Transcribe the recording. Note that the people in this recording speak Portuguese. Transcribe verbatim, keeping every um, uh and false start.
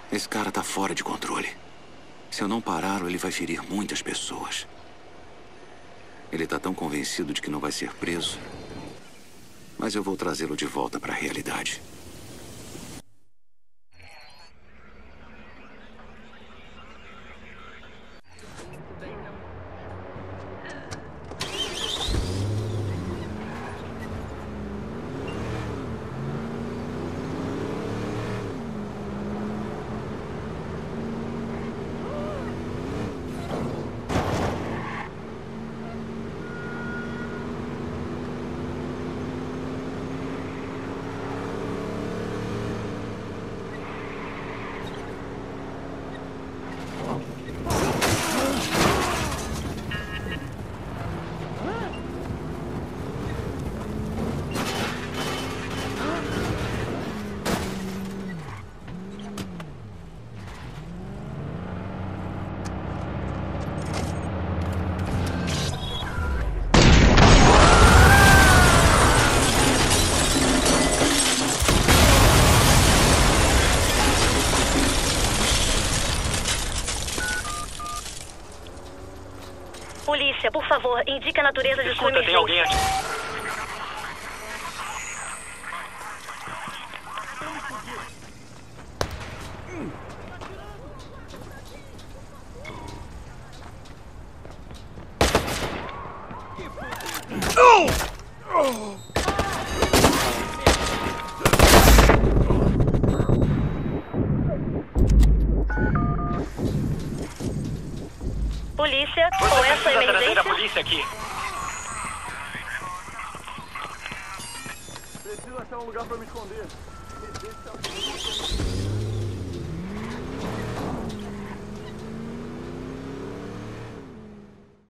Esse cara tá fora de controle. Se eu não pará-lo, ele vai ferir muitas pessoas. Ele tá tão convencido de que não vai ser preso. Mas eu vou trazê-lo de volta para a realidade. Polícia, por favor, indique a natureza de sua Escuta, tem alguém emergência. aqui. Polícia, Você qual é a sua precisa trazer a emergência? polícia aqui. Preciso achar um lugar pra me esconder. Me deixa...